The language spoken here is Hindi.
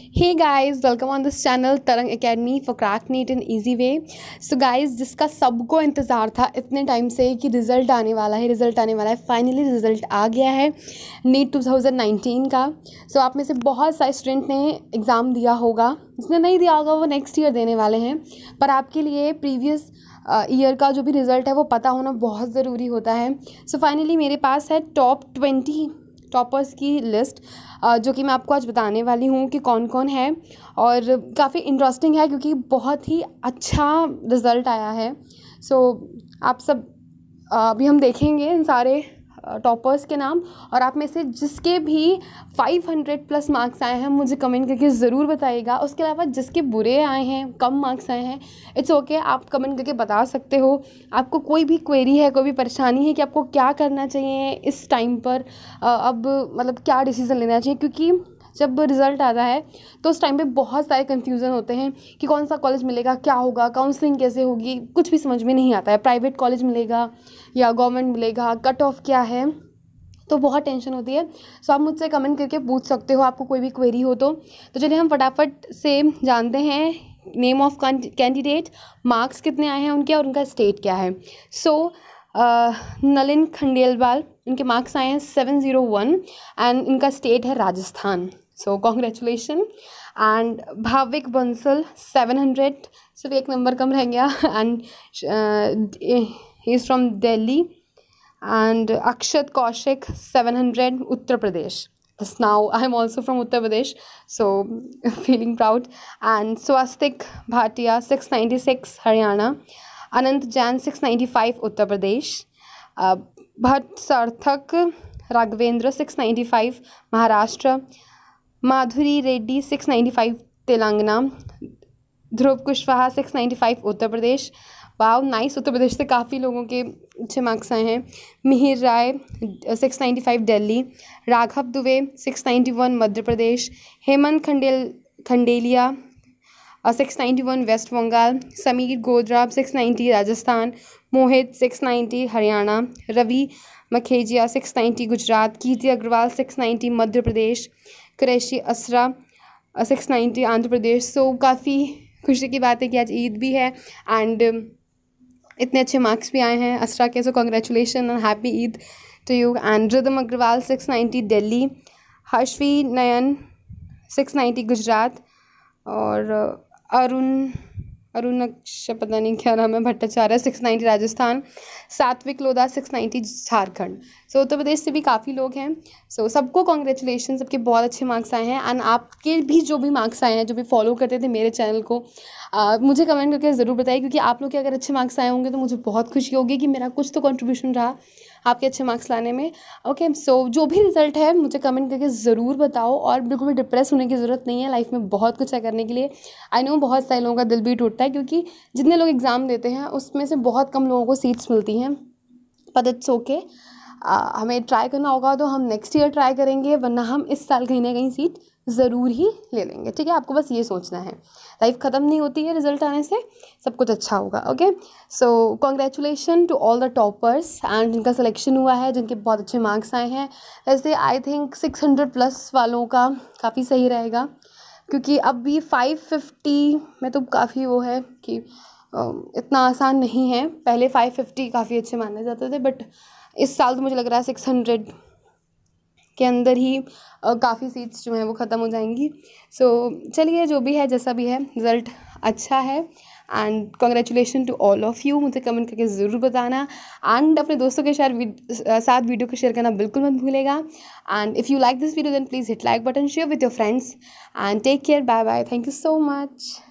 Hey guys, welcome on this channel Tarang academy for crack NEET in easy way. So guys, जिसका सबको इंतज़ार था इतने टाइम से कि रिज़ल्ट आने वाला है, फाइनली रिज़ल्ट आ गया है नीट 2019 का। सो आप में से बहुत सारे स्टूडेंट ने एग्ज़ाम दिया होगा, जिसने नहीं दिया होगा वो नेक्स्ट ईयर देने वाले हैं। पर आपके लिए प्रीवियस ईयर का जो भी रिज़ल्ट है वो पता होना बहुत ज़रूरी होता है। सो फाइनली मेरे पास है टॉप 20 टॉपर्स की लिस्ट, जो कि मैं आपको आज बताने वाली हूँ कि कौन कौन है। और काफ़ी इंटरेस्टिंग है क्योंकि बहुत ही अच्छा रिज़ल्ट आया है। सो आप सब अभी हम देखेंगे इन सारे टॉपर्स के नाम, और आप में से जिसके भी 500 प्लस मार्क्स आए हैं मुझे कमेंट करके ज़रूर बताइएगा। उसके अलावा जिसके बुरे आए हैं, कम मार्क्स आए हैं, इट्स ओके, आप कमेंट करके बता सकते हो। आपको कोई भी क्वेरी है, कोई भी परेशानी है कि आपको क्या करना चाहिए इस टाइम पर, अब मतलब क्या डिसीज़न लेना चाहिए, क्योंकि जब रिज़ल्ट आता है तो उस टाइम पे बहुत सारे कन्फ्यूज़न होते हैं कि कौन सा कॉलेज मिलेगा, क्या होगा, काउंसलिंग कैसे होगी, कुछ भी समझ में नहीं आता है। प्राइवेट कॉलेज मिलेगा या गवर्नमेंट मिलेगा, कट ऑफ क्या है, तो बहुत टेंशन होती है। सो आप मुझसे कमेंट करके पूछ सकते हो आपको कोई भी क्वेरी हो तो चलिए हम फटाफट से जानते हैं नेम ऑफ कैंडिडेट, मार्क्स कितने आए हैं उनके और उनका स्टेट क्या है। सो नलिन खंडेलवाल, इनके मार्क्स आए हैं 701 एंड इनका स्टेट है Rajasthan. So congratulation. And Bhavik Bansal 700, सिर्फ एक नंबर कम रह गया, and he is from Delhi. And Akshat Kaushik 700, Uttar Pradesh. Thus now I am also from Uttar Pradesh, so feeling proud. And Swastik Bhatia 696, Haryana. Anant Jain 695, Uttar Pradesh. Bhatt Sarthak Raghavendra 695, Maharashtra. Madhuri Reddy 695, Telangana. Dhruv Kushwaha 695, Uttar Pradesh. Wow nice, Uttar Pradesh से काफ़ी लोगों के अच्छे मार्क्स आए हैं. मिहिर राय 695, दिल्ली. राघव दुबे 691, मध्य प्रदेश. हेमंत खंडेलिया 691, वेस्ट बंगाल. समीर गोदरा 690, राजस्थान. मोहित 690, हरियाणा. रवि मखेजिया 690, गुजरात. कीर्ति अग्रवाल 690, मध्य प्रदेश. कुरैशी असरा 690, आंध्र प्रदेश. सो काफ़ी खुशी की बात है कि आज ईद भी है एंड इतने अच्छे मार्क्स भी आए हैं असरा के. So congratulation and happy Eid to you. And Ridham Agarwal 690, Delhi. Harshvi Nayan 690, Gujarat. और अरुणक्ष पता नहीं क्या नाम है, भट्टाचार्य 690, राजस्थान. सात्विक लोधा 690, झारखंड. सो उत्तर प्रदेश से भी काफ़ी लोग हैं. सो सबको कॉन्ग्रेचुलेशन, सबके बहुत अच्छे मार्क्स आए हैं. एंड आपके भी जो भी मार्क्स आए हैं, जो भी फॉलो करते थे मेरे चैनल को, मुझे कमेंट करके ज़रूर बताइए, क्योंकि आप लोग के अगर अच्छे मार्क्स आए होंगे तो मुझे बहुत खुशी होगी कि मेरा कुछ तो कंट्रीब्यूशन रहा आपके अच्छे मार्क्स लाने में. ओके, सो जो भी रिजल्ट है मुझे कमेंट करके ज़रूर बताओ. और बिल्कुल भी डिप्रेस होने की ज़रूरत नहीं है, लाइफ में बहुत कुछ है करने के लिए. आई नो बहुत सारे लोगों का दिल भी टूटता है, क्योंकि जितने लोग एग्ज़ाम देते हैं उसमें से बहुत कम लोगों को सीट्स मिलती हैं. बट इट्स ओके, हमें ट्राई करना होगा तो हम नेक्स्ट ईयर ट्राई करेंगे, वरना हम इस साल कहीं ना कहीं सीट ज़रूर ही ले लेंगे. ठीक है, आपको बस ये सोचना है, लाइफ ख़त्म नहीं होती है रिजल्ट आने से, सब कुछ अच्छा होगा. Okay, so congratulation to all the toppers and जिनका सिलेक्शन हुआ है, जिनके बहुत अच्छे मार्क्स आए हैं. ऐसे आई थिंक 600 प्लस वालों का काफ़ी सही रहेगा, क्योंकि अब भी 550 में तो काफ़ी वो है कि इतना आसान नहीं है. पहले 550 काफ़ी अच्छे माने जाते थे, बट इस साल तो मुझे लग रहा है 600 के अंदर ही काफ़ी सीट्स जो हैं वो ख़त्म हो जाएंगी. सो चलिए, जो भी है जैसा भी है, रिज़ल्ट अच्छा है. And congratulation to all of you. मुझे कमेंट करके ज़रूर बताना. एंड अपने दोस्तों के साथ वीडियो को शेयर करना बिल्कुल मत भूलेगा. And if you like this video then please hit like button, share with your friends and take care. Bye bye. Thank you so much.